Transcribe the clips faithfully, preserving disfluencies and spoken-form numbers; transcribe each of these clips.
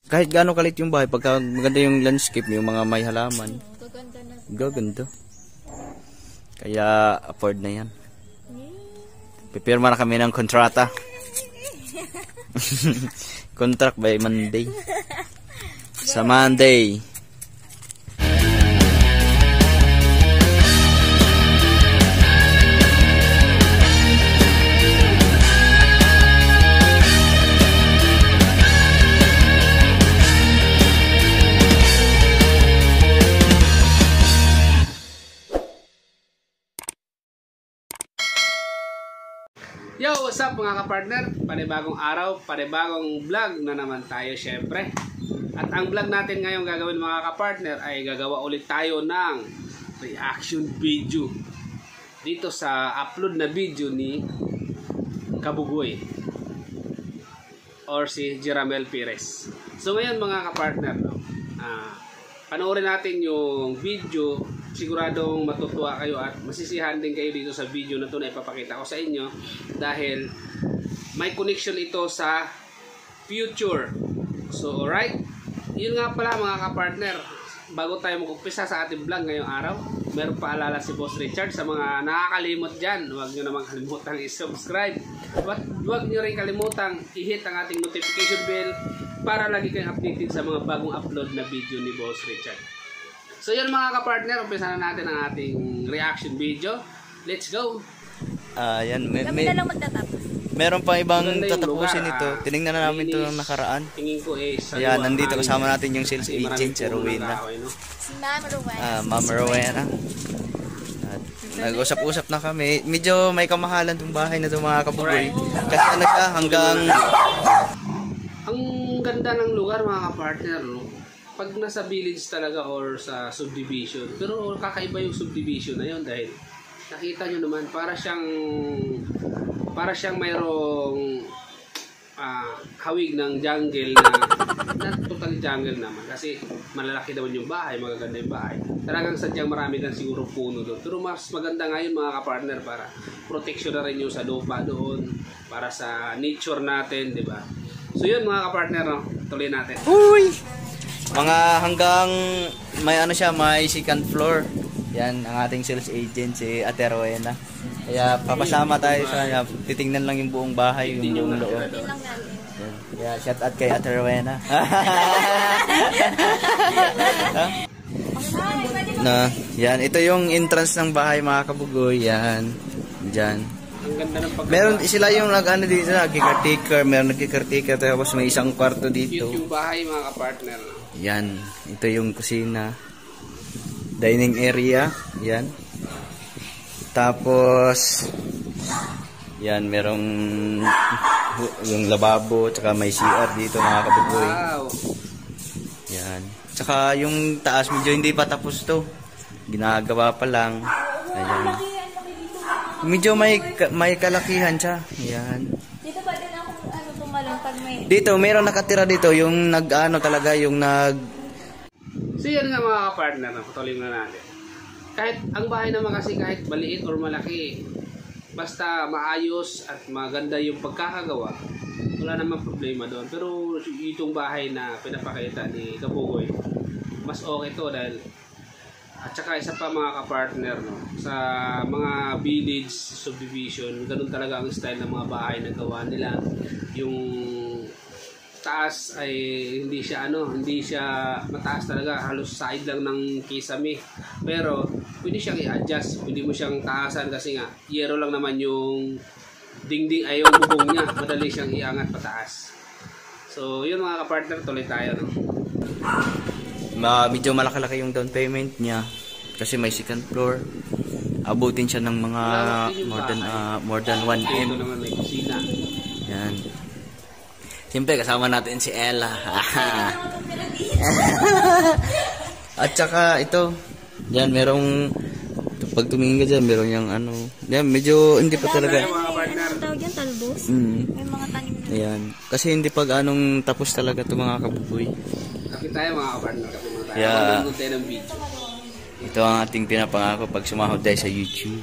kahit gaano kalit yung bahay, pagka maganda yung landscape, yung mga may halaman, gaganda. Kaya afford na yan. Pipirma na kami ng kontrata. Contract by Monday. Sa Monday. Yo, what's up mga kapartner? Panibagong araw, panibagong vlog na naman tayo syempre. At ang vlog natin ngayon gagawin mga kapartner ay gagawa ulit tayo ng reaction video dito sa upload na video ni Kabugoy or si Jeramel Perez. So ngayon mga kapartner, no, uh, panoorin natin yung video. Siguradong matutuwa kayo at masisihan din kayo dito sa video na ito na ipapakita ko sa inyo dahil may connection ito sa future. So alright, yun nga pala mga kapartner, bago tayo mag-umpisa sa ating vlog ngayong araw, meron paalala si Boss Richard sa mga nakakalimot dyan. Huwag nyo naman kalimutang i-subscribe at huwag nyo rin kalimutang i-hit ang ating notification bell para lagi kayong updated sa mga bagong upload na video ni Boss Richard. So yun mga kapartner, umpisa na natin ang ating reaction video. Let's go! Ah, uh, yan. May, Kami may, na lang magtatapos. Meron pa ibang tatapusin lugar, ito. Ah, Tinignan na namin ito ng nakaraan. Tingin ko eh, sa Ayan, nandito kasama natin yung sales agent, si Rowena. Si Ma'am Rowena. Ah, Ma'am Rowena. At nag-usap-usap na kami. Medyo may kamahalan tong bahay na ito mga kabugoy. Kasi ano siya, hanggang... Ang ganda ng lugar mga kapartner, no? Pag nasa village talaga or sa subdivision, pero kakaiba yung subdivision na yun dahil nakita nyo naman para siyang para siyang mayroong uh, hawig ng jungle na, na totally jungle naman kasi malalaki naman yung bahay, magaganda yung bahay, talagang sadyang marami lang siguro puno doon, pero mas maganda ngayon mga kapartner para protection na rin yung sa lupa doon para sa nature natin, di ba? So yun mga kapartner, no? Tuloy natin. Uy! Mga hanggang may ano siya, may second floor. Yan ang ating sales agent si Ate Rowena. Kaya papasama tayo sa kanya. Titingnan lang yung buong bahay, yung buong loob. Yan. Kaya shout out kay Ate Rowena. Na, yan, ito yung entrance ng bahay mga kabugoy. Yan. Diyan. Ang ganda ng pagkakita. Meron sila yung nag-ano dito, nag-caretaker, meron nag-caretaker, tapos may isang kwarto dito. Cute yung bahay mga kapartner. Yan, ito yung kusina. Dining area, yan. Tapos, yan, merong yung lababo, tsaka may C R dito mga kabugoy. Wow! Yan. Tsaka yung taas, medyo hindi pa tapos to. Ginagawa pa lang. Ayan. Medyo may may kalakihan siya. Yan. Dito ba din ako ano tumalon pag may... Dito, mayroong nakatira dito, yung nag-ano talaga, yung nag... So yan nga mga kapartner, patuloy na natin. Kahit ang bahay naman kasi kahit maliit or malaki, basta maayos at maganda yung pagkakagawa, wala namang problema doon. Pero itong bahay na pinapakita ni Kabugoy, mas okay to dahil at saka isa pa mga kapartner, no, sa mga village subdivision, ganun talaga ang style ng mga bahay na gawa nila. Yung taas ay hindi siya ano, hindi siya mataas talaga, halos side lang ng kisame. Pero pwede siyang i-adjust, pwede mo siyang taasan kasi nga yero lang naman yung dingding ay yung bubong niya, madali siyang iangat pataas. So yun mga kapartner, tuloy tayo, no. Ma medyo malaki-laki yung down payment niya kasi may second floor. Abutin siya ng mga more than uh, more than one M. Ito naman may kusina. Yan. Siyempre kasama natin si Ella. At saka ito, yan merong pag tumingin ka dyan, meron yung ano. Yan, medyo hindi pa talaga. Anong tawag yan? Talbos? Mm. May mga tanim na. Ayan. Kasi hindi pag anong tapos talaga ito mga kabuboy. Kapit tayo mga kapartner, kapit mo tayo. Yeah. Kapit tayo ng video. Ito ang ating pinapangako pag sumahod tayo sa YouTube.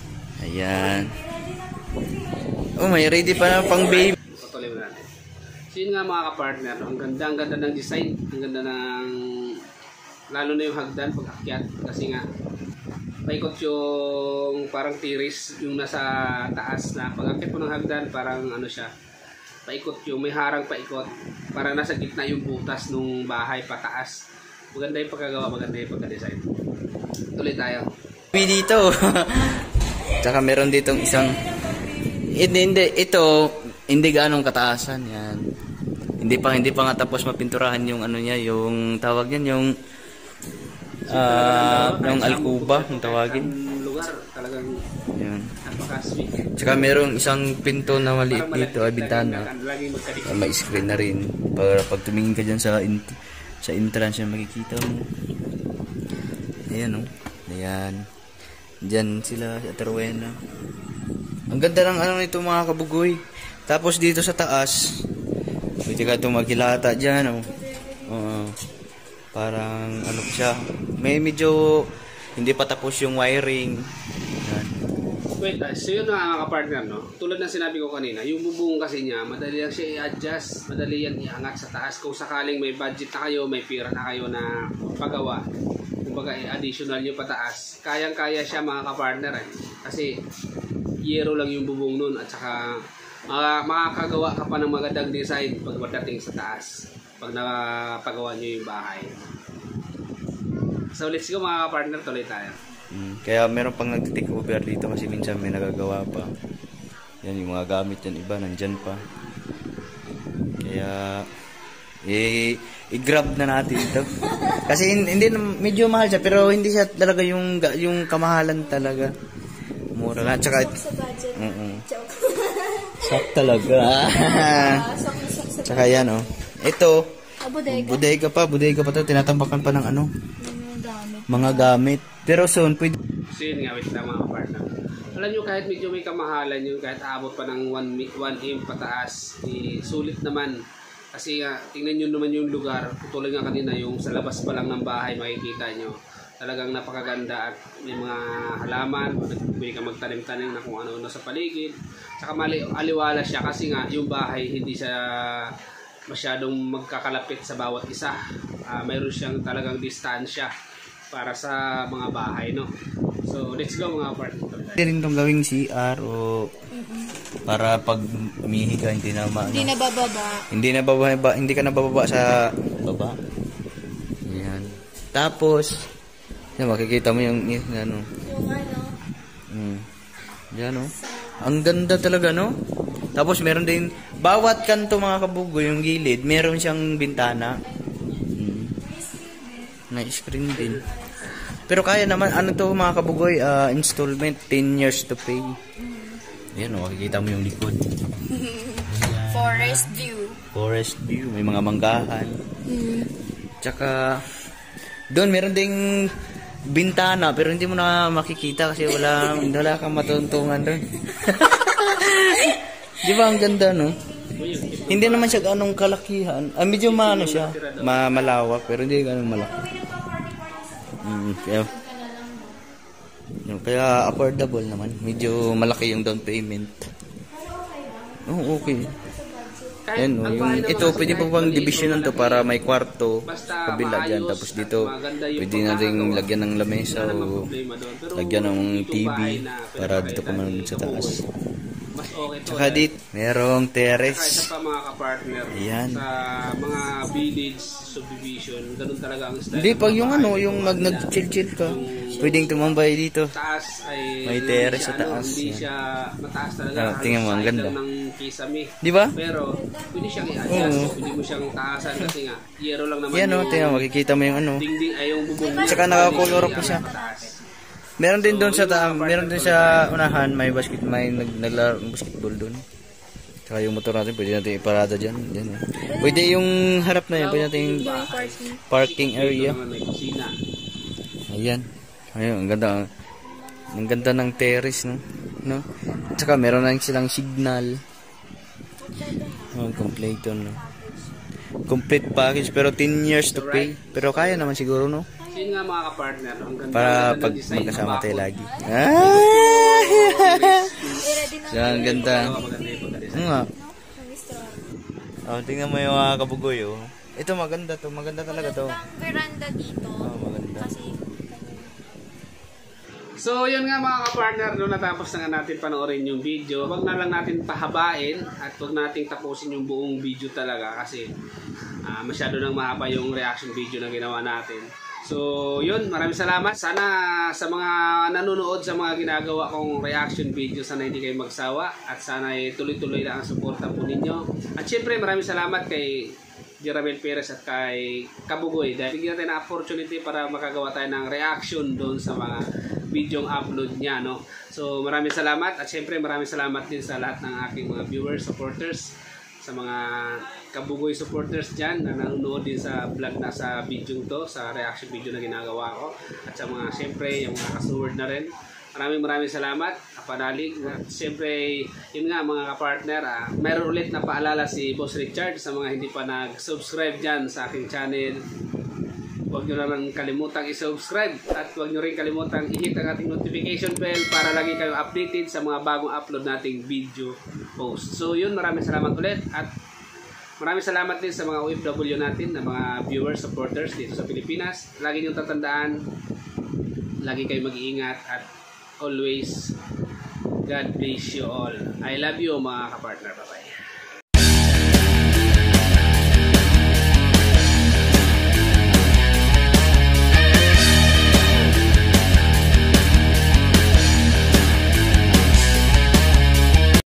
Ayan. Oh, may ready pa na pang baby. Patuloy mo natin. So yun nga mga kapartner, ang ganda, ang ganda ng design, ang ganda ng, lalo na yung hagdan pag akyat, kasi nga, paikot yung parang tiris, yung nasa taas na, pag akyat mo ng hagdan, parang ano siya, paikot yung, may harang paikot, parang nasa gitna yung butas nung bahay pataas. Maganda yung pagkagawa, maganda yung pagka-design. Tuloy tayo. Dito. Tsaka meron ditong isang, hindi, hindi, ito, hindi ganong kataasan yan. Hindi pa hindi pa nga tapos mapinturahan yung ano niya, yung tawag niyan, yung ah, uh, yung alkuba, yung tawagin. Lugar talagang yun. napaka-sweet. Tsaka merong isang pinto na maliit dito, ay bintana. Uh, may screen na rin para pag tumingin ka diyan sa in sa entrance, yung makikita mo. Ayan oh. Ayan. Diyan sila sa Terwena. Ang ganda ng ano nito mga kabugoy. Tapos dito sa taas, pwede ka itong maghilata dyan, oh. Uh, parang ano siya, may medyo hindi pa tapos yung wiring. Yan. Wait, so yun na mga kapartner, no? Tulad ng sinabi ko kanina, yung bubong kasi niya, madali lang siya i-adjust, madali yan iangat sa taas. Kung sakaling may budget na kayo, may pira na kayo na pagawa, kumbaga i-additional nyo pataas, kayang-kaya siya mga kapartner eh. Kasi yero lang yung bubong nun, at saka Uh, makakagawa ka pa ng magandang design pag pagdating sa taas pag napagawa nyo yung bahay. So let's go mga partner, tuloy tayo. Mm, kaya meron pang nag-take over dito kasi minsan may nagagawa pa. Yan yung mga gamit yan, iba nandyan pa. Kaya i- i-grab na natin ito. Kasi hindi, medyo mahal siya pero hindi siya talaga yung yung kamahalan talaga. Mura lang. Tsaka sa budget. Uh-uh. Sak talaga. Tsaka yan oh. Ito. Ah, bodega. Bodega pa. Bodega pa ito. Tinatampakan pa ng ano. Mga gamit. Mga gamit. Pero soon pwede. So yun nga, wait lang mga partner. Alam nyo, kahit medyo may kamahalan yun, kahit aabot pa ng one M pataas, eh, sulit naman. Kasi nga, tingnan nyo naman yung lugar. Tulad nga kanina, yung sa labas pa lang ng bahay, makikita nyo. Talagang napakaganda at may mga halaman, pwede ka magtanim-tanim na kung ano-ano sa paligid. Tsaka mali, aliwala siya kasi nga yung bahay hindi siya masyadong magkakalapit sa bawat isa. Uh, mayroon siyang talagang distansya para sa mga bahay, no? So, let's go mga partner. Hindi rin itong gawing C R o para pag umihi ka, hindi na ma, Hindi na bababa. Hindi na bababa, hindi ka na bababa sa baba. Ayan. Tapos, yan, makikita mo yung, yung ano. Yung ano. Hmm. Yan, no? Ang ganda talaga, no? Tapos, meron din, bawat kanto mga kabugo, yung gilid, meron siyang bintana. Hmm. Na-screen din. Pero kaya naman, ano to mga kabugoy, uh, installment, ten years to pay. Yan, no? Makikita mo yung likod. Forest view. Forest view, may mga manggahan. Mm. Tsaka, doon meron ding bintana pero hindi mo na makikita kasi wala wala kang matuntungan doon. Di ba ang ganda, no? Hindi naman siya ganong kalakihan. Ah, medyo maano siya, ma malawak pero hindi ganong malaki. Mm, kaya, yun, kaya affordable naman. Medyo malaki yung down payment. Oh, okay. Ayan, no, yung, ito pwede pa bang divisionan to para may kwarto kabila dyan, tapos dito pwede natin lagyan ng lamesa o lagyan ng T V para dito ka manood sa taas. Tsaka dito merong terrace. Isa pa mga kapartner. Ayan. Sa mga village subdivision, ganun talaga ang style. Hindi, pag yung ano, yung nag nag-chill-chill ka, pwedeng tumambay dito. Taas ay may terrace sa taas. Hindi siya mataas talaga. Ah, tingnan mo, ang ganda. Ng kisame. Di ba? Pero pwede siyang i-adjust, Oo. pwede mo siyang taasan kasi nga yero lang naman Yan, no, yung tingnan, makikita mo yung ano. dingding ay yung bubong. Tsaka nakakolor pa siya. Meron din doon sa taam, meron din sa unahan, may basket, may nag naglaro ng basketball doon. Tsaka yung motor natin, pwede natin iparada dyan. Dyan eh. Pwede yung harap na yan, pwede natin yung parking area. Ayan. Ayun, ang ganda. Ang ganda ng terrace, no? No? Tsaka meron na silang signal. Oh, complete no? Complete package, pero ten years to pay. Pero kaya naman siguro, no? Yun nga mga kapartner, ang ganda. Para ang ganda pag design, magkasama tayo bakod. lagi. Ah! I-ready na. Yan, ang ganda. Maganda yung pagka-design. Oo nga. Oh, tingnan mo yung mga kabugoy, oh. Ito maganda to, maganda talaga to. Magandang veranda dito. Oh, maganda. Kasi, So, yun nga mga kapartner, no, natapos na nga natin panoorin yung video. Huwag na lang natin pahabain at huwag natin tapusin yung buong video talaga kasi uh, masyado nang mahaba yung reaction video na ginawa natin. So, yun, maraming salamat. Sana sa mga nanonood sa mga ginagawa kong reaction video, sana hindi kayo magsawa at sana eh, tuloy-tuloy lang ang suporta po ninyo. At syempre, maraming salamat kay Jerabel Perez at kay Kabugoy dahil bigyan natin ng opportunity para makagawa tayo ng reaction doon sa mga video upload niya, no? So maraming salamat at syempre maraming salamat din sa lahat ng aking mga viewers, supporters, sa mga Kabugoy supporters dyan na nanonood din sa vlog na sa video to, sa reaction video na ginagawa ko, at sa mga syempre yung mga kasuword na rin. Maraming maraming salamat, kapanalig. At siyempre, yun nga mga kapartner, ah, mayroon ulit na paalala si Boss Richard sa mga hindi pa nag-subscribe dyan sa aking channel. Huwag nyo naman kalimutang i-subscribe at huwag nyo rin kalimutang i-hit ang ating notification bell para lagi kayong updated sa mga bagong upload nating video post. So yun, maraming salamat ulit at maraming salamat din sa mga O F W natin, na mga viewers, supporters dito sa Pilipinas. Lagi nyo tatandaan, lagi kayong mag-iingat at always God bless you all. I love you mga kapartner. Bye-bye.